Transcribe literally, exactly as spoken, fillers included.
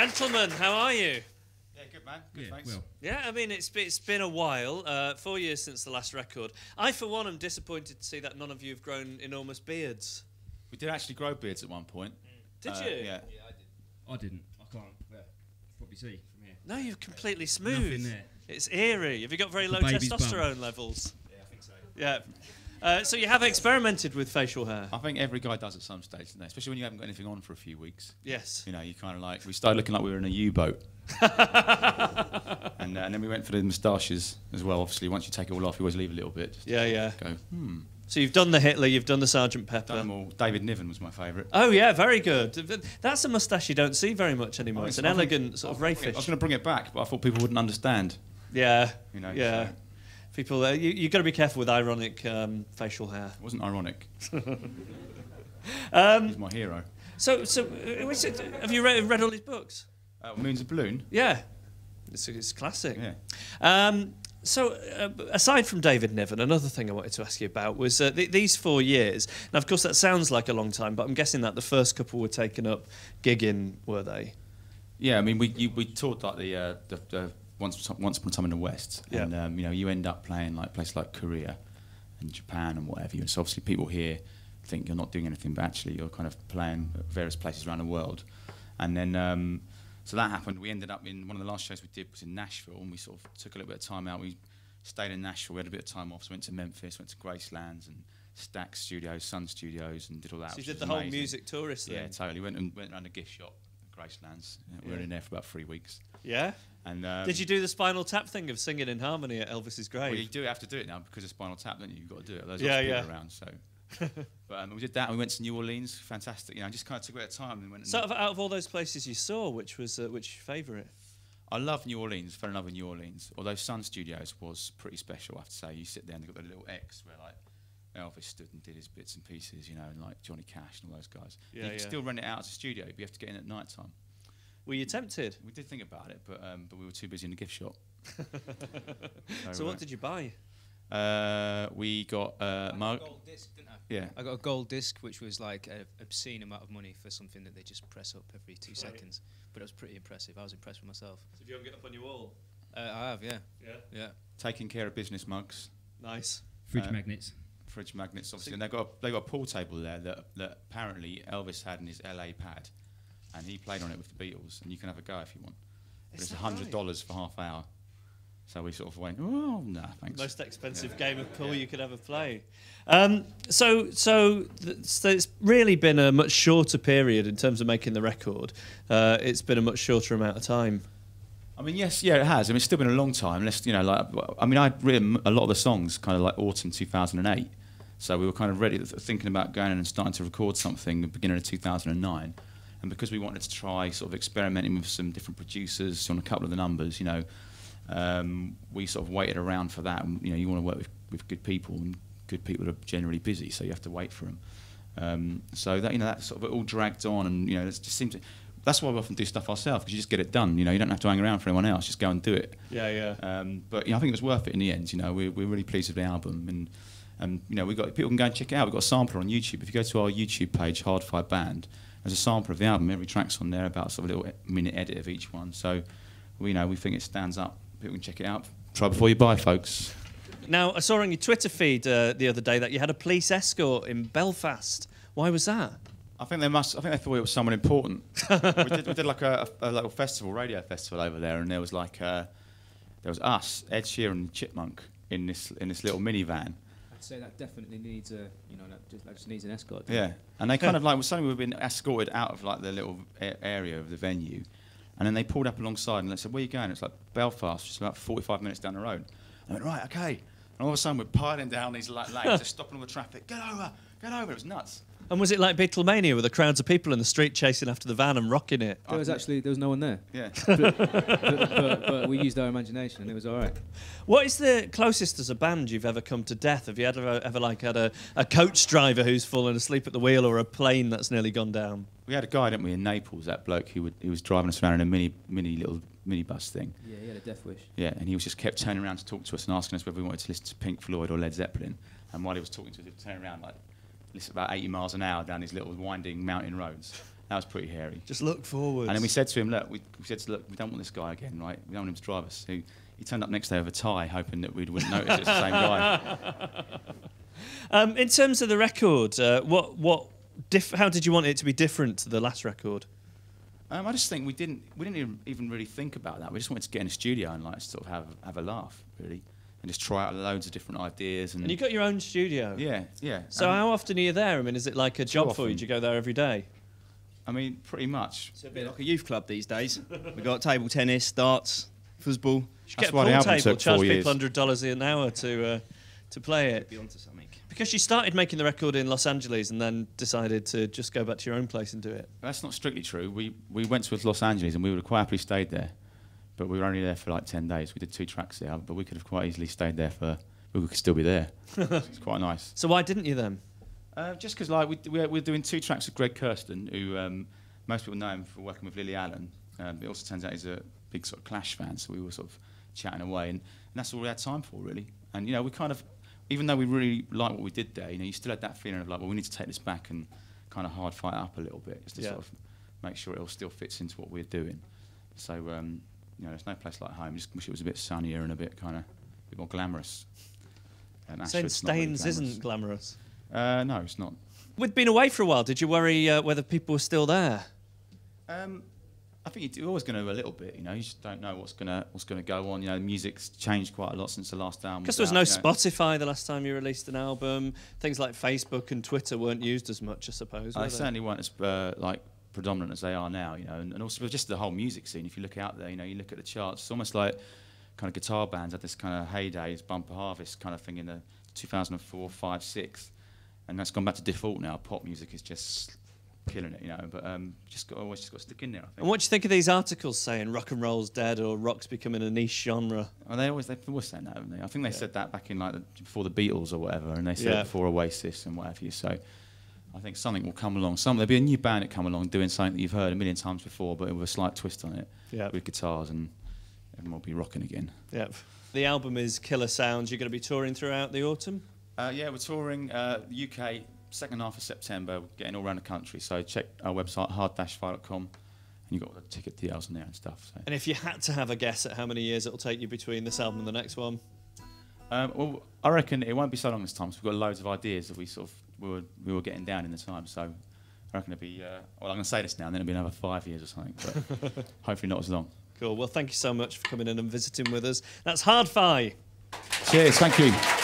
Gentlemen, how are you? Yeah, good man. Good, yeah, thanks. Well. Yeah, I mean, it's been, it's been a while, uh, four years since the last record. I, for one, am disappointed to see that none of you have grown enormous beards. We did actually grow beards at one point. Mm. Did uh, you? Yeah. Yeah, I did. I didn't. I can't. Yeah, probably see from here. No, you're completely smooth. Nothing there. It's eerie. Have you got very The low baby's testosterone bum. levels? Yeah, I think so. Yeah. Uh, so you have experimented with facial hair? I think every guy does at some stage, doesn't they? Especially when you haven't got anything on for a few weeks. Yes. You know, you kind of like, we started looking like we were in a U-boat. and, uh, and then we went for the moustaches as well. Obviously, once you take it all off, you always leave a little bit. Just Yeah, yeah. Go, hmm. So you've done the Hitler, you've done the Sergeant Pepper. Done them all. David Niven was my favourite. Oh yeah, very good. That's a moustache you don't see very much anymore. Oh, It's it's- an I think- elegant sort of I rayfish. was going to bring it back, but I thought people wouldn't understand. Yeah, You know, yeah. so- People, uh, you you got to be careful with ironic um, facial hair. It wasn't ironic. Um, He's my hero. so, so uh, was it, have you read, read all his books? Uh, Moon's a Balloon. Yeah, it's, it's classic. Yeah. Um, so, uh, aside from David Niven, another thing I wanted to ask you about was uh, th- these four years. Now, of course, that sounds like a long time, but I'm guessing that the first couple were taken up gigging, were they? Yeah, I mean, we you, we toured like the, uh, the the once once upon a time in the West, Yeah. and um, you know, you end up playing like places like Korea and Japan and whatever. And so obviously, people here think you're not doing anything, but actually, you're kind of playing at various places around the world. And then, um, so that happened. We ended up in one of the last shows we did was in Nashville, and we sort of took a little bit of time out. We stayed in Nashville. We had a bit of time off. So went to Memphis, went to Gracelands and Stax Studios, Sun Studios, and did all that. So you which did was the whole amazing. music tourist thing? Yeah, totally. Went and went around a gift shop, Gracelands. Yeah, we were Yeah. in there for about three weeks. Yeah? And um, Did you do the Spinal Tap thing of singing in harmony at Elvis's grave? Well, you do have to do it now because of Spinal Tap, don't you? You've got to do it. There's Yeah, lots of people yeah. around, so. But um, we did that. And we went to New Orleans. Fantastic. You know, just kind of took a bit of time and went. And So out of, out of all those places you saw, which was uh, which favourite? I love New Orleans. Fell in love with New Orleans. Although Sun Studios was pretty special, I have to say. You sit there and they've got the little X where like Elvis stood and did his bits and pieces, you know, and like Johnny Cash and all those guys. Yeah, you can yeah. still rent it out as a studio, but you have to get in at night time. Were you tempted? We did think about it, but um, but we were too busy in the gift shop. So uh, what did you buy? Uh, we got uh, I mug. got a gold disc, didn't I? Yeah. I got a gold disc, which was like an obscene amount of money for something that they just press up every two Right. seconds. But it was pretty impressive. I was impressed with myself. So you hung it up on your wall? Uh, I have, yeah, Yeah. yeah. Taking care of business mugs. Nice. Fridge Uh, magnets. Fridge magnets, obviously, So- and they've got a, they've got a pool table there that, that apparently Elvis had in his L A pad, and he played on it with the Beatles, and you can have a go if you want. But Is it's that hundred dollars for half hour. So we sort of went, oh no, thanks. Most expensive Yeah. game of pool Yeah. you could ever play. Um, so, so, th- so it's really been a much shorter period in terms of making the record. Uh, it's been a much shorter amount of time. I mean, yes, yeah, it has. I mean, it's still been a long time. Unless you know, like, I mean, I'd written a lot of the songs kind of like autumn two thousand eight. So we were kind of ready, th- thinking about going in and starting to record something at the beginning of two thousand nine. And because we wanted to try sort of experimenting with some different producers on a couple of the numbers, you know, um, we sort of waited around for that. And, you know, you want to work with, with good people, and good people are generally busy, so you have to wait for them. Um, so that, you know, that sort of it all dragged on, and you know, it just seems. To, that's why we often do stuff ourselves, because you just get it done. You know, you don't have to hang around for anyone else. Just go and do it. Yeah, yeah. Um, but you know, I think it was worth it in the end. You know, we're we're really pleased with the album, and and you know, we got people can go and check it out. We've got a sampler on YouTube. If you go to our YouTube page, Hard Five Band, there's a sampler of the album. Every track's on there, about sort of a little minute edit of each one. So, we you know we think it stands up. People can check it out. Try before you buy, folks. Now, I saw on your Twitter feed uh, the other day that you had a police escort in Belfast. Why was that? I think they must. I think they thought it was someone important. we, did, we did like a, a, a little festival, radio festival over there, and there was like uh, there was us, Ed Sheeran, and Chipmunk in this in this little minivan. I'd say that definitely needs a, you know, that just, that just needs an escort. Yeah, and they kind of like suddenly we've been escorted out of like the little a- area of the venue, and then they pulled up alongside and they said, "Where are you going?" It's like Belfast, just about forty-five minutes down the road. I went, right, okay. And all of a sudden we're piling down these like lanes, just stopping all the traffic. Get over, get over. It was nuts. And was it like Beatlemania with the crowds of people in the street chasing after the van and rocking it? There was actually there was no one there, Yeah. but, but, but, but we used our imagination and it was all right. What is the closest as a band you've ever come to death? Have you ever, ever like had a, a coach driver who's fallen asleep at the wheel, or a plane that's nearly gone down? We had a guy, didn't we, in Naples, that bloke who would, he was driving us around in a mini, mini little minibus thing. Yeah, he had a death wish. Yeah, and he was just kept turning around to talk to us and asking us whether we wanted to listen to Pink Floyd or Led Zeppelin. And while he was talking to us, he'd turn around like listen about eighty miles an hour down these little winding mountain roads. That was pretty hairy. Just look forward. And then we said to him, look, we, we said, to, look, we don't want this guy again, right? We don't want him to drive us. He, he turned up next day with a tie, hoping that we wouldn't notice it's the same guy. Um, in terms of the record, uh, what what diff- how did you want it to be different to the last record? Um, I just think we didn't we didn't even, even really think about that. We just wanted to get in a studio and like sort of have have a laugh, really, and just try out loads of different ideas. And, And you got your own studio. yeah, yeah. So um, how often are you there? I mean, is it like a job for you? often. Do you go there every day? I mean, pretty much. It's a bit like a youth club these days. We've got table tennis, darts, football. You should That's get a why the pool album table, took charge four people years. one hundred dollars an hour to uh, to play it. Be onto something. Because you started making the record in Los Angeles and then decided to just go back to your own place and do it. That's not strictly true. We we went to Los Angeles and we would have quite happily stayed there, but we were only there for like ten days. We did two tracks there, but we could have quite easily stayed there for. We could still be there. It's quite nice. So why didn't you then? Uh, just because like we we we're doing two tracks with Greg Kirsten, who um, most people know him for working with Lily Allen. Um, it also turns out he's a big sort of Clash fan, so we were sort of chatting away, and, and that's all we had time for really. And you know, we kind of, even though we really liked what we did there, you know, you still had that feeling of like, well, we need to take this back and kind of hard fight up a little bit, just to Yeah. sort of make sure it all still fits into what we're doing. So um, you know, there's no place like home. Just wish it was a bit sunnier and a bit kind of, a bit more glamorous. And Saying Ashford's not really Staines glamorous. isn't glamorous. Uh, no, it's not. We'd been away for a while. Did you worry uh, whether people were still there? Um, I think you're always going to a little bit, you know. You just don't know what's going to what's going to go on. You know, music's changed quite a lot since the last album. Because there was no out, you know. Spotify the last time you released an album. Things like Facebook and Twitter weren't used as much, I suppose. Uh, were they they? certainly weren't as uh, like predominant as they are now, you know. And, and also just the whole music scene. If you look out there, you know, you look at the charts. It's almost like kind of guitar bands had this kind of heyday, this bumper harvest kind of thing in the two thousand four, five, six, and that's gone back to default now. Pop music is just killing it, you know. But um, just got always just got to stick in there, I think. And what do you think of these articles saying rock and roll's dead or rock's becoming a niche genre? Well, they always they always say that, haven't they? I think they Yeah. said that back in like the, before the Beatles or whatever, and they said Yeah. it before Oasis and what have you. So I think something will come along. Some there'll be a new band that come along doing something that you've heard a million times before, but with a slight twist on it, Yeah. with guitars, and everyone will be rocking again. Yep. The album is Killer Sounds. You're going to be touring throughout the autumn? Uh, yeah, we're touring uh, the U K second half of September. We're getting all around the country. So check our website hard dash fire dot com, and you've got all the ticket details on there and stuff. So. And if you had to have a guess at how many years it'll take you between this album and the next one? Um, well, I reckon it won't be so long this time. So we've got loads of ideas that we sort of we were we were getting down in the time. So I reckon it'll be. Uh, well, I'm going to say this now, and then it'll be another five years or something. But hopefully not as long. Cool. Well, thank you so much for coming in and visiting with us. That's Hard Fi. Cheers. Thank you.